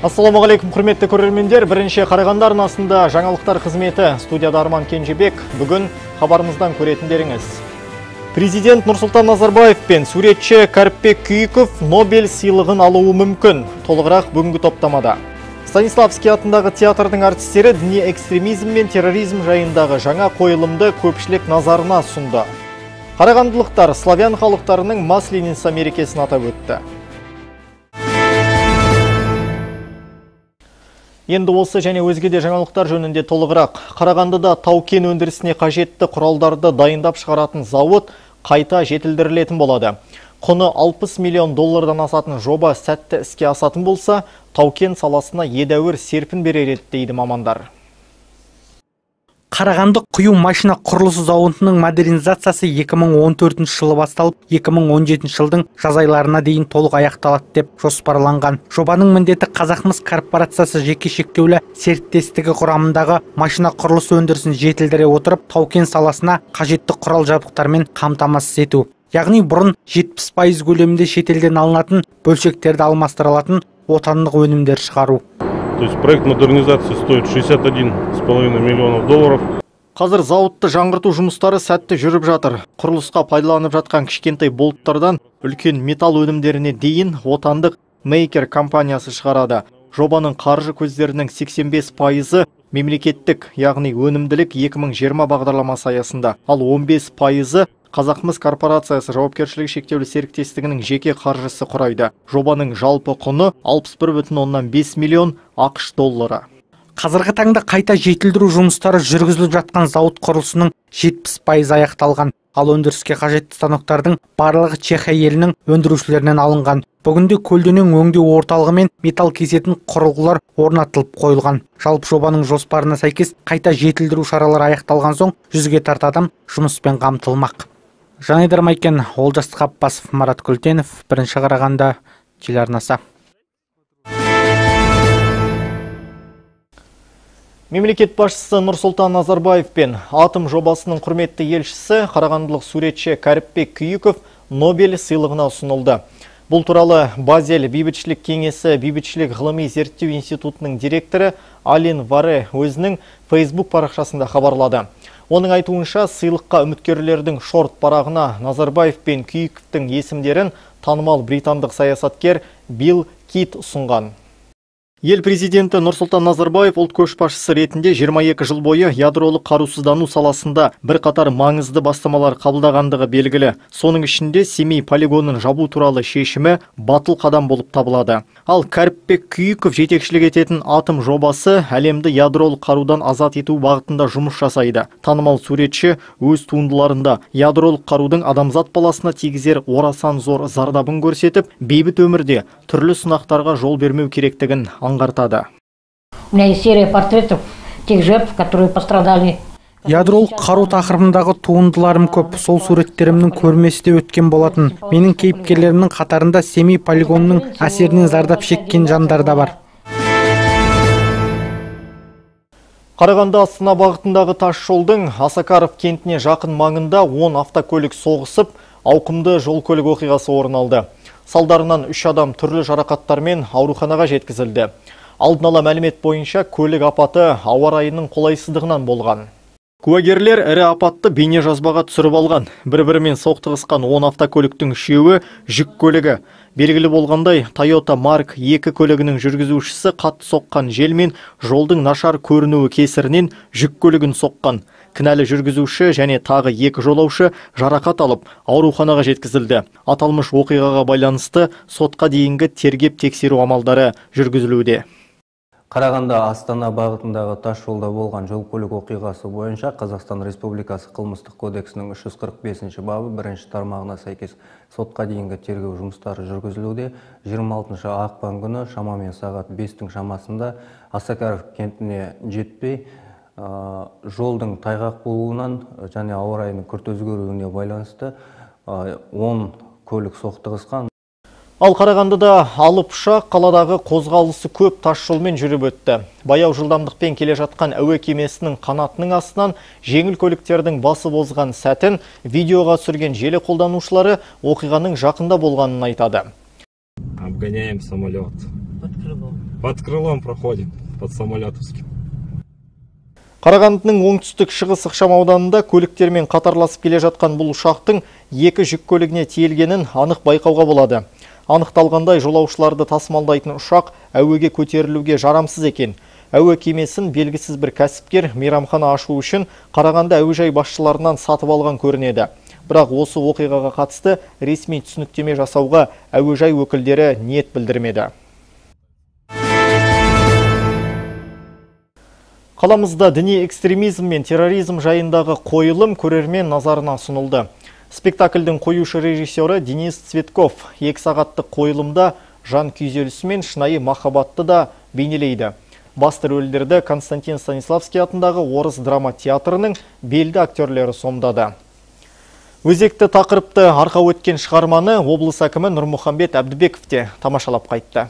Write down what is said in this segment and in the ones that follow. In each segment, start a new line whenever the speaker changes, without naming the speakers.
Ассаламағалейкум, құрметті көрермендер. Бірінші Қарағанды арнасында жаңалықтар қызметі. Студияда Арман Кенжебек. Бүгін хабарымыздан көретіндеріңіз. Президент Нұрсұлтан Назарбаев пен суретші Кәріпбек Күйіков Нобель сыйлығын алуы мүмкін. Толығырақ бүгінгі топтамада. Станиславский атындағы театрдың артистері діни экстремизм мен терроризм жайындағы жаңа қойылымды көпшілік назарына ұсынды. Қарағандылықтар славян халықтарының Масленица мерекесін атап өтті. Енді осы және өзге де жаңалықтар жөнінде толығырақ. Қарағандыда тау-кен өндірісіне қажетті құралдарды дайындап шығаратын зауыт қайта жетілдірілетін болады. Құны 60 миллион доллардан асатын жоба сәтті іске асатын болса, тау-кен саласына едәуір серпін берер еді дейді мамандар.
Қарағанды құю машина құрылысы зауытының модернизациясы 2014 жылы басталып, 2017 жылдың жаз айларына дейін толық аяқталады деп жоспарланған. Жобаның міндеті Қазақмыс корпорациясы жеке шектеулі серіктестігі құрамындағы машина құрылысы өндірісін жетілдіре отырып, тау-кен саласына қажетті құрал жабдықтармен қамтамасыз ету. Яғни бұрын 70% көлемінде шетелден алынатын бөлшектерді алмастырылатын отандық өнімдер шығару.
То есть проект модернизации стоит 61,5 миллионов долларов.
Қазір зауытты жаңғырту жұмыстары сәтті жүріп жатыр. Құрылысқа пайдаланып жатқан кішкентай болттардан үлкен металл өнімдеріне дейін отандық Maker компаниясы шығарады. Жобаның қаржы көздерінің 85% мемлекеттік, яғни өнімділік 2020 бағдарламасы аясында, ал 15% Қазақмыс корпорациясы жауапкершілігі шектеулі серіктестігінің жеке қаржысы құрайды. Жобаның жалпы құны 61,5 миллион ақш доллары.
Қазіргі таңда қайта жетілдіру жұмыстары жүргізіліп жатқан зауыт құрылысының 70% аяқталған. Ал өндіріске қажетті станоктардың барлығы Чехия елінің өндірушілерінен алынған. Бүгінде көлденең өңдеу орталығы мен металл кесетін құрылғылар орнатылып қойылған. Жалпы жобаның жоспарына сәйкес қайта жетілдіру шаралары аяқталған соң 100-ге тарта адам жұмыспен қамтылмақ. Жанайдар Майкен, Олжас Қаппасов, Марат Күлтенов, Бірінші Қарағанды телеарнасы.
Мемлекет басшысы Нұрсұлтан Назарбаев пен атом жобасының құрметті елшісі қарағандылық суретші Кәріпбек Күйіков Нобель сыйлығына ұсынылды. Бұл туралы Базель бейбітшілік кеңесі бейбітшілік ғылыми зерттеу институтының директоры Алин Варе өзінің Facebook парақшасында хабарлады. Оның айтуынша сыйлыққа үміткерлердің шорт парағына Назарбаев пен Күйіковтің есімдерін танымал британдық саясаткер Билл Кит ұсынған. Ел президенті Нұрсұлтан Назарбаев ұлт көшбасшысы ретінде 22 жыл бойы ядролық қарусыздану саласында бірқатар маңызды бастамалар қабылдағандығы белгілі. Соның ішінде Семей полигонын жабу туралы шешімі батыл қадам болып табылады. Ал Кәріпбек Күйіков жетекшілік ететін атом жобасы әлемді ядролық қарудан азат ету бағытында жұмыс жасайды. Танымал суретші өз туындыларында ядролық қарудың адамзат баласына тигізер орасан зор зардабын көрсетіп, бейбіт өмірде түрлі сынақтарға жол бермеу керектігін аңғартады.
У меня есть серия портретов тех жертв, которые пострадали.
Ядролық қару тақырыбындағы туындыларым көп. Сол суреттерімнің көрмесі де өткен болатын. Менің кейіпкерлерімнің қатарында Семей полигонының әсерінен зардап шеккен жандар да бар.
Қарағанды Астана бағытындағы тас жолдың Асакаров кентіне жақын маңында 10 автокөлік соғысып, ауқымды жол көлік оқиғасы орын алды. Салдарынан 3 адам түрлі жарақаттармен ауруханаға жеткізілді. Алдын ала мәлімет бойынша көлік апаты ауа райының қолайсыздығынан болған. Куәгерлер ірі апатты бейне жазбаға түсіріп алған. Бір-бірімен соқтығысқан 10 автокөліктің 3-і жүк көлігі. Белгілі болғандай, Toyota Mark 2 көлігінің жүргізушісі қатты соққан желмен жолдың нашар көрінуі кесірінен жүк көлігін соққан. Кінәлі жүргізуші және тағы 2 жолаушы жарақат алып, ауруханаға жеткізілді. Аталмыш оқиғаға байланысты сотқа дейінгі тергеп тексеру амалдары жүргізілуде.
Қарағанды Астана бағытындағы тас жолда болған жол көлік оқиғасы бойынша Қазақстан Республикасы қылмыстық кодексінің 345 бабы 1 тармағына сәйкес сотқа дейінгі тергеу жұмыстары жүргізілуде. 26 ақпан күні шамамен сағат 5-тің шамасында Асакаров кентіне жетпей, жолдың тайғақ болуынан және ауа райының күрт өзгеруіне байланысты 10 көлік соқтығысқан.
Ал Қарағандыда алып ұшақ қаладағы қозғалысы көп тас жолмен жүріп өтті. Баяу жылдамдықпен келе жатқан әуе кемесінің қанатының астынан жеңіл көліктердің басы бозған сәтін видеоға түсірген желі қолданушылары оқиғаның жақында болғанын айтады.
Обгоняем самолет.
Под крылом проходит, под Самолетовским.
Қарағандының оңтүстік шығыс ықшам ауданында көліктермен қатарласып келе жатқан бұл ұшақтың екі жүк көлігіне тиелгенін анық байқауға болады. Анықталғандай жолаушыларды тасымалдайтын ұшақ әуеге көтерілуге жарамсыз екен. Әуе кемесін белгісіз бір кәсіпкер мейрамхана ашу үшін Қарағанды әуежай басшыларынан сатып алған көрінеді. Бірақ осы оқиғаға қатысты ресми түсініктеме жасауға әуежай өкілдері ниет білдірмеді. Қаламызда діни экстремизм мен терроризм жайындағы қойылым көрермен назарына ұсынылды. Спектакльдің қоюшы режиссері Денис Цветков 2 сағаттық қойылымда жан күйзелісі мен шынайы махаббатты да бейнелейді. Басты рөлдерді Константин Станиславский атындағы Орыс драма театрының белді актерлері сомдады. Өзекті тақырыпты арқау өткен шығарманы облыс әкімі Нұрмұхамбет Әбдібеков те тамашалап қайтты.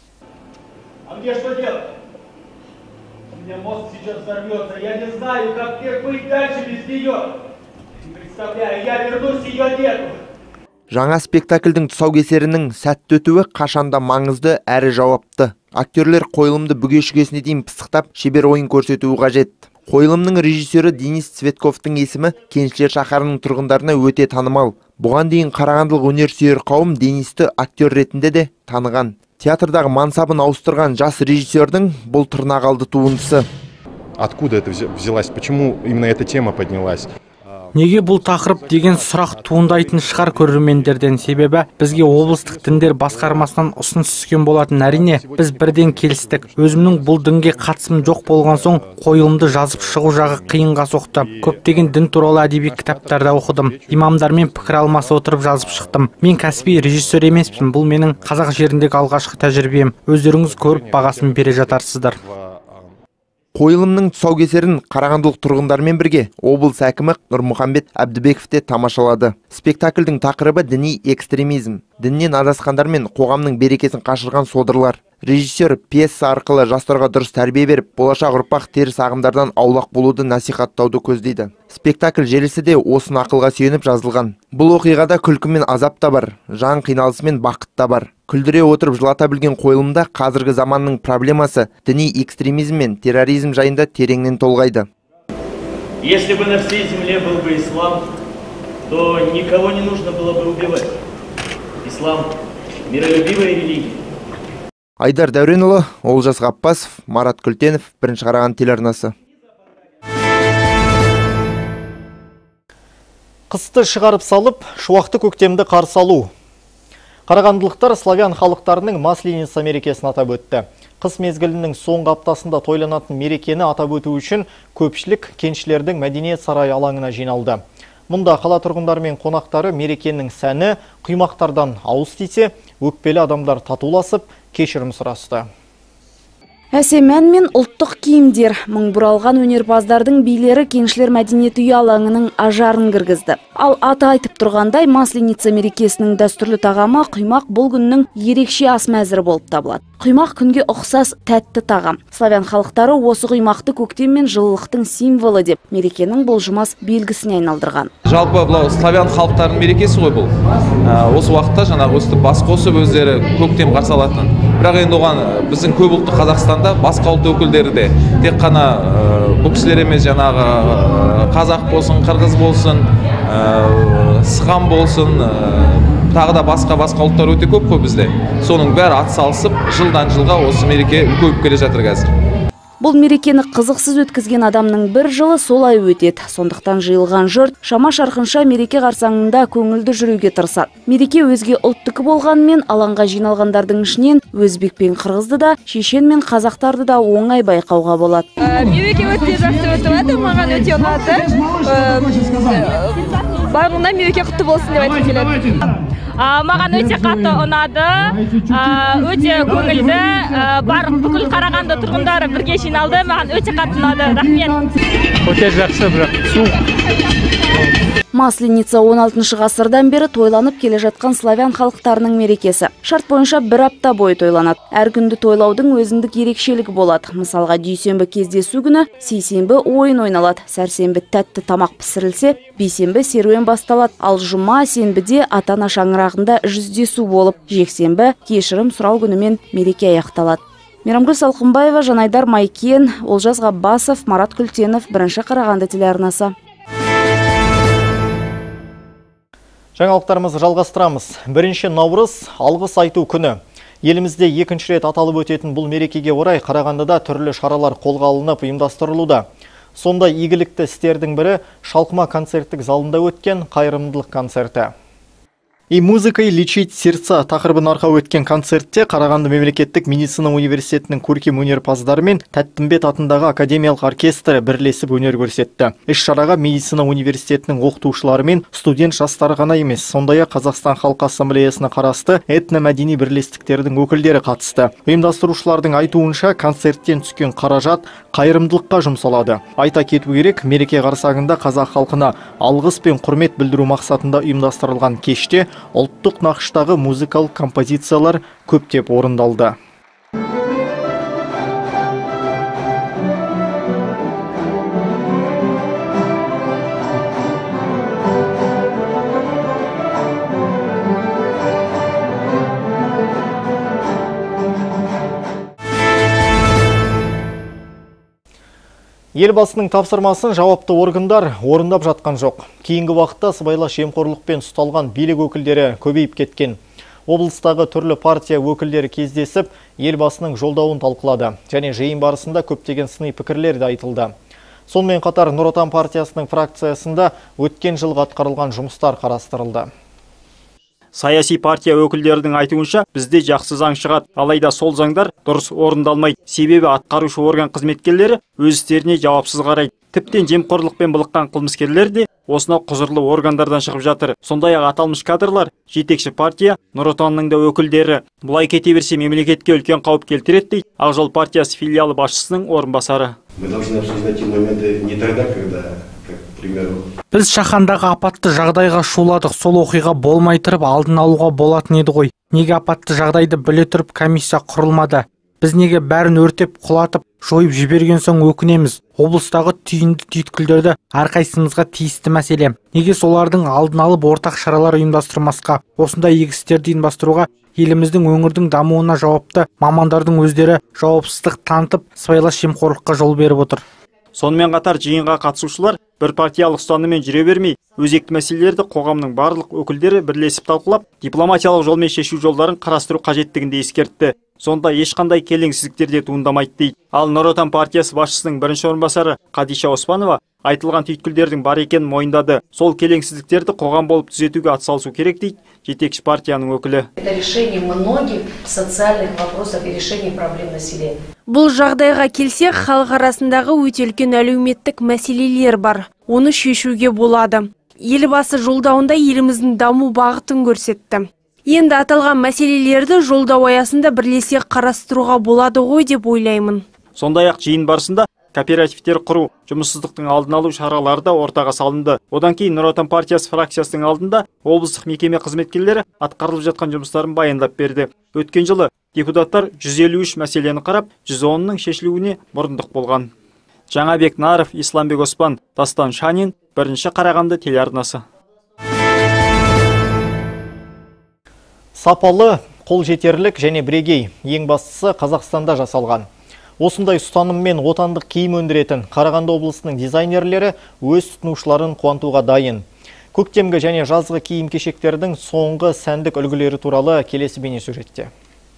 Мост сейчас взорвется. Я не знаю, как мне быть дальше без нее. Не представляю, я вернусь, ее нету.
Жаңа спектакльдің тұсаукесерінің сәтті өтуі қашанда маңызды әрі жауапты. Актерлер қойылымды бүге-шүгесіне дейін пысықтап, шебер ойын көрсетуі қажет. Қойылымның режиссері Денис Цветковтың есімі Кеншілер шаһарының тұрғындарына өте танымал. Бұған дейін қарағандылық өнерсүйер қауым Денисті актер ретінде де таныған. Театрдағы мансабын ауыстырған жас режиссердің бұл тырнақалды туындысы.
Откуда это взялась? Почему именно эта тема поднялась?
Неге бұл тақырып деген сұрақ туындайтын шығар көрермендерден, себебі бізге облыстық діндер басқармасынан ұсыныс түскен болатын. Әрине, біз бірден келістік. Өзімнің бұл дінге қатысым жоқ болған соң, қойылымды жазып шығу жағы қиынға соқты. Көптеген дін туралы әдеби кітаптарда оқыдым. Имамдармен пікір алмаса отырып жазып шықтым. Мен кәсіби режиссер емеспін. Бұл менің қазақ жеріндегі алғашқы тәжірибем. Өздеріңіз көріп бағасын бере жатарсыздар.
Қойылымның тұсаукесерін қарағандылық тұрғындармен бірге облыс әкімі Нұрмұхамбет Әбдібеков те тамашалады. Спектакльдің тақырыбы діни экстремизм. Діннен адасқандар мен қоғамның берекесін қашырған содырлар. Режиссер пьеса арқылы жастарға дұрыс тәрбие беріп, болашақ ұрпақ теріс ағымдардан аулақ болуды насихаттауды көздейді. Спектакль желісі де осыны ақылға сүйеніп жазылған. Бұл оқиғада күлкі мен азап та бар, жан қиналысы мен бақыт та бар. Күлдіре отырып жылата білген қойылымда қазіргі заманның проблемасы діни экстремизм мен терроризм жайында тереңнен толғайды.
Если бы на всей земле был бы ислам, то никого не нужно было бы убивать. Ислам – миролюбивая религия.
Айдар Дәуренұлы, Олжас Ғаппасов, Марат Күлтенов, Бірінші Қараған телеарнасы.
Қысты шығарып салып, шуақты көктемді қарсы алу. Қарағандылықтар славян халықтарының Масленица мерекесін атап өтті. Қыс мезгілінің соңғы аптасында тойланатын мерекені атап өту үшін көпшілік кеншілердің мәдениет сарайы алаңына жиналды. Мұнда қала тұрғындары мен қонақтары мерекенің сәні құймақтардан ауыз тисе, өкпелі адамдар татуласып, кешірім сұрасты.
Әсемән мен ұлттық киімдер, мың бұралған өнерпаздардың билері кеншілер мәдениет үйі алаңының ажарын кіргізді. Ал аты айтып тұрғандай, Масленица мерекесінің дәстүрлі тағамы құймақ бұл күннің ерекше ас мәзірі болып табылады. Құймақ күнге ұқсас тәтті тағам. Славян халықтары осы құймақты көктем мен жылылықтың символы деп мерекенің бұлжымас белгісіне айналдырған.
Жалпы бұл славян халықтарының мерекесі ғой бұл. Осы уақытта жаңағы өстіп бас қосып өздері көктем қарсы алатын. Бірақ енді оған біздің көп ұлтты Қазақстанда басқа ұлт өкілдері де тек қана бұл кісілер емес, жаңағы қазақ болсын, қырғыз болсын, сыған болсын, тағы да басқа ұлттар өте көп қой бізде. Соның бәрі атсалысып, жылдан жылға осы мереке үлкейіп келе жатыр қазір.
Бұл мерекені қызықсыз өткізген адамның бір жылы солай өтеді. Сондықтан жиылған жұрт шама шарқынша мереке қарсаңында көңілді жүруге тырысады. Мереке өзге ұлттікі болғанмен алаңға жиналғандардың ішінен өзбек пен қырғызды да, шешен мен қазақтарды да оңай байқауға болады.
Мереке өте жақсы өтіп жатыр, маған өте ұнады. Барлығына мереке құтты болсын деп айтқым келеді. Маған өте қатты ұнады, өте көңілді, бүкіл Қарағанды тұрғындары бірге жиналды, маған өте қатты ұнады. Рахмет.
Өте жақсы, бірақ суық.
Масленица 16 ғасырдан бері тойланып келе жатқан славян халықтарының мерекесі. Шарт бойынша бір апта бойы тойланады. Әр күнді тойлаудың өзіндік ерекшелігі болады. Мысалға, дүйсенбі кездесу күні, сейсенбі ойын ойналады, сәрсенбі тәтті тамақ пісірілсе, бейсенбі серуен басталады, ал жұма, сенбіде ата-ана шаңырақ жақында жүздесу болып, жексенбі кешірім сұрау күнімен мереке аяқталады. Мейрамгүл Салқынбаева, Жанайдар Майкен, Олжас Ғаббасов, Марат Күлтенов, Бірінші Қарағанды телеарнасы.
Жаңалықтарымызды жалғастырамыз. 1 наурыз алғыс айту күні. Елімізде екінші рет аталып өтетін бұл мерекеге орай Қарағандыда түрлі шаралар қолға алынып ұйымдастырылуда. Сонда игілікті істердің бірі Шалқыма концерттік залында өткен қайырымдылық концерті. И музыкой лечить сердца тақырыбын арқау өткен концертте Қарағанды мемлекеттік медицина университетінің көркем өнерпаздары мен Тәттімбет атындағы академиялық оркестрі бірлесіп өнер көрсетті. Іс-шараға медицина университетінің оқытушылары мен студент жастары ғана емес, сондай-ақ Қазақстан Халқы Ассамблеясына қарасты этномәдени бірлестіктердің өкілдері қатысты. Ұйымдастырушылардың айтуынша концерттен түскен қаражат қайырымдылыққа жұмсалады. Айта кету керек, мереке қарсаңында қазақ халқына алғыс пен құрмет білдіру мақсатында ұйымдастырылған кеште ұлттық нақыштағы музыкалық композициялар көптеп орындалды. Елбасының тапсырмасын жауапты органдар орындап жатқан жоқ. Кейінгі уақытта сыбайлас жемқорлықпен ұсталған билік өкілдері көбейіп кеткен. Облыстағы түрлі партия өкілдері кездесіп, елбасының жолдауын талқылады. Және жиын барысында көптеген сыни пікірлер де айтылды. Сонымен қатар Нұр Отан партиясының фракциясында өткен жылғы атқарылған жұмыстар қарастырылды.
Саяси партия өкілдерінің айтуынша бізде жақсы заң шығады, алайда сол заңдар дұрыс орындалмайды. Себебі атқарушы орган қызметкерлері өз істеріне жауапсыз қарайды. Тіптен жемқорлықпен былыққан қылмыскерлер де осынау құзырлы органдардан шығып жатыр. Сондай-ақ аталмыш кадрлар жетекші партия Нұр Отанның да өкілдері. Бұлай кете берсе мемлекетке үлкен қауіп келтіреді дейді Ақ Жол партиясы филиалы басшысының орынбасары.
Мы должны обсуждать эти моменты не тогда, когда, как, к примеру,
Біз шахандағы апатты жағдайға шуладық, сол оқиға болмай тұрып алдын алуға болатын еді ғой. Неге апатты жағдайды біле тұрып комиссия құрылмады? Біз неге бәрін өртеп, құлатып, жойып жіберген соң өкінеміз? Облыстағы түйінді түйткілдерді әрқайсымызға тиісті мәселе. Неге солардың алдын алып ортақ шаралар ұйымдастырмасқа? Осындай игі істерді ұйымдастыруға еліміздің өңірдің дамуына жауапты мамандардың өздері жауапсыздық танытып, сыбайлас жемқорлыққа жол беріп отыр.
Сонымен қатар жиынға қатысушылар бір партиялық ұстаныммен жүре бермей, өзекті мәселелерді қоғамның барлық өкілдері бірлесіп талқылап, дипломатиялық жолмен шешу жолдарын қарастыру қажеттігінде ескертті. Сонда ешқандай келеңсіздіктер де туындамайды дейді. Ал Нұр Отан партиясы басшысының бірінші орынбасары Қадиша Оспанова айтылған түйткілдердің бар екенін мойындады. Сол келеңсіздіктерді қоғам болып түзетуге атсалысу керек дейді жетекші партияның өкілі.
Это решение многих социальных вопросов и решение проблем населения.
Бұл жағдайға келсек, халық арасындағы өте үлкен әлеуметтік мәселелер бар. Оны шешуге болады. Елбасы жолдауында еліміздің даму бағытын көрсетті. Енді аталған мәселелерді жолдау аясында бірлесе қарастыруға болады ғой деп ойлаймын.
Сондай-ақ жиын барысында кооперативтер құру, жұмыссыздықтың алдын алу шаралары да ортаға салынды. Одан кейін Нұр Отан партиясы фракциясының алдында облыстық мекеме қызметкерлері атқарылып жатқан жұмыстарын баяндап берді. Өткен жылы депутаттар 153 мәселені қарап, 110-ның шешілуіне мұрындық болған. Жаңабек Наров, Исламбек Оспан, Дастан Шанин, Бірінші Қарағанды телеарнасы.
Сапалы, қолжетерлік және бірегей, ең бастысы Қазақстанда жасалған. Осындай ұстаныммен отандық киім өндіретін Қарағанды облысының дизайнерлері өз тұтынушыларын қуантуға дайын. Көктемгі және жазғы киім кешектердің соңғы сәндік үлгілері туралы келесі бейнесюжетте.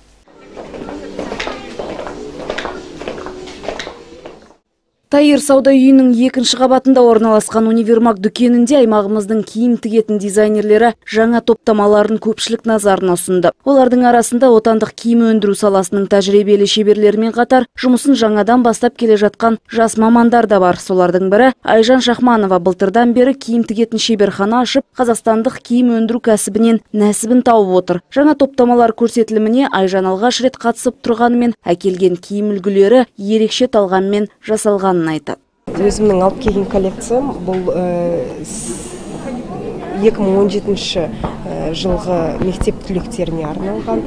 Тайыр сауда үйінің екінші қабатында орналасқан универмаг дүкенінде аймағымыздың киім тігетін дизайнерлері жаңа топтамаларын көпшілік назарына ұсынды. Олардың арасында отандық киім өндіру саласының тәжірибелі шеберлерімен қатар жұмысын жаңадан бастап келе жатқан жас мамандар да бар. Солардың бірі Айжан Шахманова былтырдан бері киім тігетін шеберхана ашып, қазақстандық киім өндіру кәсібінен нәсібін тауып отыр. Жаңа топтамалар көрсетіліміне Айжан алғаш рет қатысып тұрғанымен, әкелген киім үлгілері ерекше талғаммен жасалған айтады.
Өзімнің алып келген коллекциям бұл 2017 жылғы мектеп түлектеріне арналған,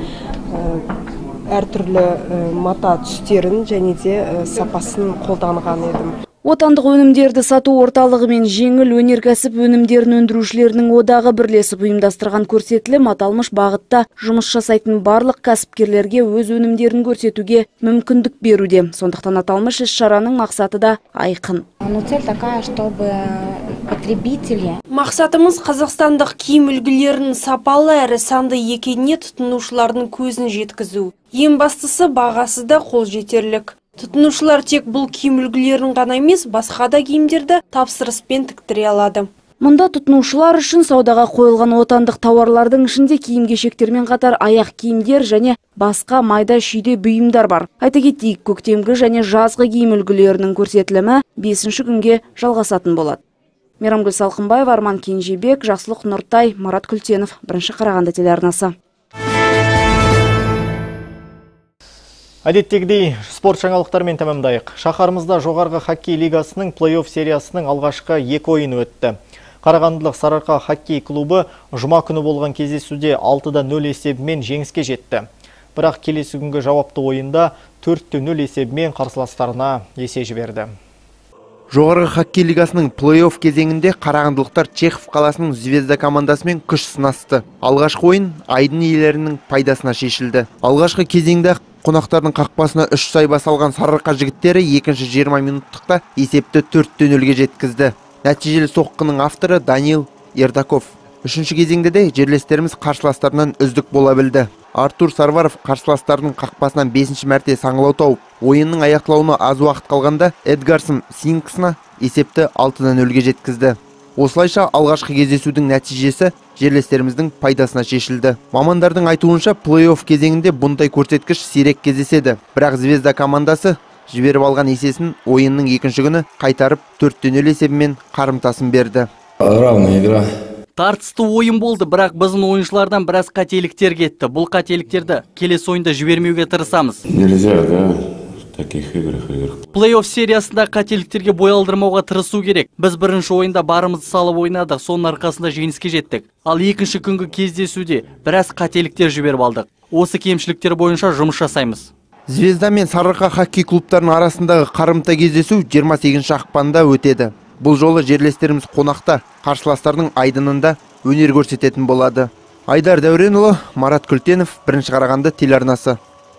әртүрлі мата түстерін және де сапасын қолданған едім.
Отандық өнімдерді сату орталығы мен жеңіл өнеркәсіп өнімдерін өндірушілерінің одағы бірлесіп ұйымдастырған көрсетілім аталмыш бағытта жұмыс жасайтын барлық кәсіпкерлерге өз өнімдерін көрсетуге мүмкіндік беруде. Сондықтан аталмыш іс-шараның мақсаты да айқын.
Мақсатымыз қазақстандық киім үлгілерін сапалы әрі санды екеніне тұтынушылардың көзін жеткізу. Ең бастысы бағасы да қолжетерлік. Тұтынушылар тек бұл киім үлгілерін ғана емес, басқа да киімдерді тапсырыспен тіктіре алады.
Мұнда тұтынушылар үшін саудаға қойылған отандық тауарлардың ішінде киім-кешектермен қатар аяқ киімдер және басқа майда шүйде бұйымдар бар. Айта кетейік, көктемгі және жазғы киім үлгілерінің көрсетілімі 5-ші күнге жалғасатын болады. Мейрамгүл Салқынбаева, Арман Кенжебек, Жақсылық Нұртай, Марат Күлтенов, 1-ші Қарағанды телеарнасы.
Әдеттегідей спорт жаңалықтармен тәмамдайық. Шаһарымызда жоғарғы хоккей лигасының плей-офф сериясының алғашқы 2 ойыны өтті. Қарағандылық Сарыарқа хоккей клубы жұма күні болған кездесуде 6-0 есебімен жеңіске жетті. Бірақ келесі күнгі жауапты ойында 4-0 есебімен қарсыластарына есе жіберді.
Жоғарғы хоккей лигасының плей-офф кезеңінде қарағандылықтар Чехов қаласының Звезда командасымен күш сынасты. Алғашқы ойын айдын иелерінің пайдасына шешілді. Алғашқы кезеңде қонақтардың қақпасына 3 сайба салған Сарыарқа жігіттері 2-ші 20 минуттықта есепті 4-0-ге жеткізді. Нәтижелі соққының авторы Данил Ердаков. 3-ші кезеңде де жерлестеріміз қарсыластарынан үздік бола білді. Артур Сарваров қарсыластарының қақпасынан 5-ші мәрте саңылау тауып, ойынның аяқталуына аз уақыт қалғанда Эдгарсон Синксына есепті 6-0-ге жеткізді. Осылайша алғашқы кездесудің нәтижесі жерлестеріміздің пайдасына шешілді. Мамандардың айтуынша плей-офф кезеңінде бұндай көрсеткіш сирек кездеседі. Бірақ Звезда командасы жіберіп алған есесін ойынның 2-ші күні қайтарып 4-0 есебімен қарымтасын берді.
Равная игра. Тартысты ойын болды, бірақ біздің ойыншылардан біраз қателіктер кетті. Бұл қателіктерді келесі ойында жібермеуге тырысамыз.
Нельзя, да? Таких играх.
Плей-офф сериясында қателіктерге бой алдырмауға тырысу керек. Біз бірінші ойында барымызды салып ойнадық, соның арқасында жеңіске жеттік. Ал 2-ші күнгі кездесуде біраз қателіктер жіберіп алдық. Осы кемшіліктер бойынша жұмыс жасаймыз.
Звезда мен Сарыарқа хоккей клубтарының арасындағы қарымта кездесу 28-ші ақпанда өтеді. Бұл жолы жерлестеріміз қонақта, қарсыластардың айдынында өнер көрсететін болады. Айдар Дәуренұлы, Марат Күлтенов, 1-ші Қарағанды телеарнасы.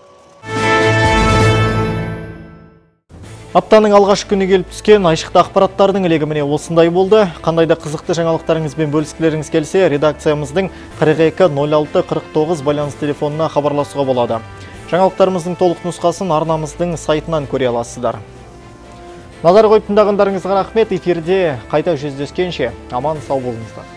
Аптаның алғашқы күні келіп түскен айшықты ақпараттардың легі міне осындай болды. Қандай да қызықты жаңалықтарыңызбен бөліскілеріңіз келсе, редакциямыздың 42-06-49 байланыс телефонына хабарласуға болады. Жаңалықтарымыздың толық нұсқасын арнамыздың сайтынан көре аласыздар. Назар қойып тыңдағандарыңызға рахмет. Эфирде қайта жүздескенше аман сау болыңыздар.